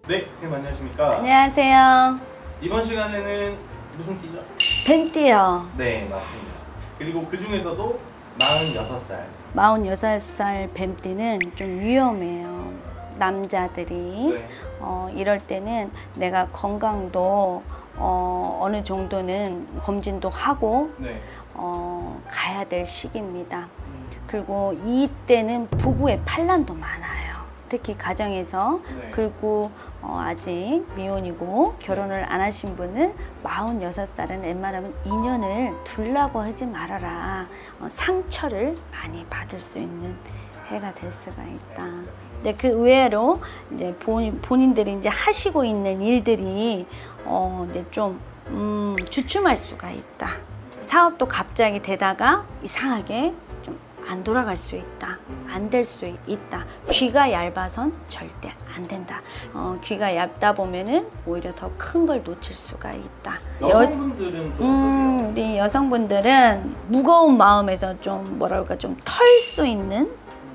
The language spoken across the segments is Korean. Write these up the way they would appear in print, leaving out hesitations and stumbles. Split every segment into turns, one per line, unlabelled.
네, 선생님 안녕하십니까?
안녕하세요.
이번 시간에는 무슨 띠죠?
뱀띠요.
네, 맞습니다. 그리고 그 중에서도 46살.
46살 뱀띠는 좀 위험해요. 남자들이.
네.
이럴 때는 내가 건강도 어느 정도는 검진도 하고
네.
가야 될 시기입니다. 그리고 이때는 부부의 반란도 많아요. 특히 가정에서.
네.
그리고 아직 미혼이고 결혼을 안 하신 분은 46살은 웬만하면 인연을 두려고 하지 말아라. 상처를 많이 받을 수 있는 해가 될 수가 있다. 근데 그 의외로 이제 본인들이 이제 하시고 있는 일들이 이제 좀 주춤할 수가 있다. 사업도 갑자기 되다가 이상하게 좀 안 돌아갈 수 있다. 안 될 수 있다. 귀가 얇아선 절대 안 된다. 귀가 얇다 보면은 오히려 더 큰 걸 놓칠 수가 있다.
여성분들은 좀 어떠세요?
우리 여성분들은 무거운 마음에서 좀 뭐랄까 좀 털 수 있는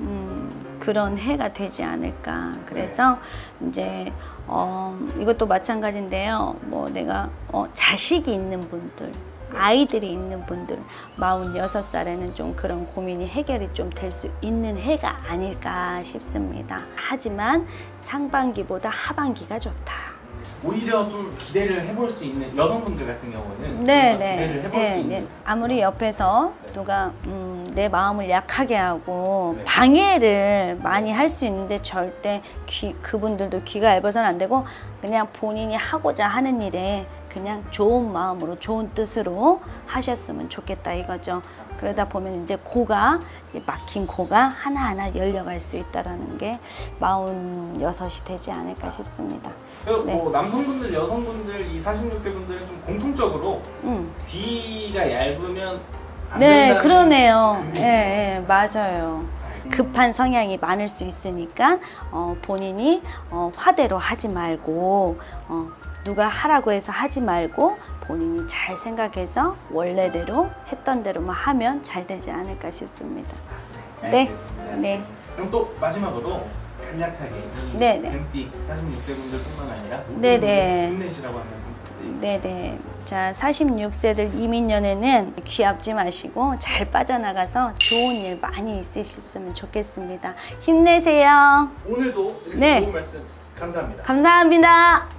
그런 해가 되지 않을까. 그래서 이제 이것도 마찬가지인데요. 뭐 내가 자식이 있는 분들, 아이들이 있는 분들 46살에는 좀 그런 고민이 해결이 좀 될 수 있는 해가 아닐까 싶습니다. 하지만 상반기보다 하반기가 좋다.
오히려 좀 기대를 해볼 수 있는 여성분들 같은 경우는
네네.
기대를 해볼 수 있는.
아무리 옆에서 누가 내 마음을 약하게 하고
네.
방해를 많이 할 수 있는데 절대 그분들도 귀가 얇아서는 안 되고 그냥 본인이 하고자 하는 일에 그냥 좋은 마음으로 좋은 뜻으로 하셨으면 좋겠다 이거죠. 그러다 보면 이제 막힌 고가 하나하나 열려갈 수 있다는 게 46이 되지 않을까 싶습니다.
네. 뭐 남성분들, 여성분들, 이 46세 분들은 좀 공통적으로 귀가 얇으면 안 된다는.
그러네요. 예, 맞아요. 급한 성향이 많을 수 있으니까 본인이 화대로 하지 말고 누가 하라고 해서 하지 말고 본인이 잘 생각해서 원래대로 했던 대로만 하면 잘 되지 않을까 싶습니다.
네.
알겠습니다. 네.
그럼 또 마지막으로 간략하게 이
네네.
뱀띠 46세 분들뿐만 아니라
네네.
힘내시라고 한 말씀 부탁드립니다.
네네. 자, 46세들 이민년에는 귀 아프지 마시고 잘 빠져나가서 좋은 일 많이 있으셨으면 좋겠습니다. 힘내세요.
오늘도 이렇게
네.
좋은 말씀 감사합니다.
감사합니다.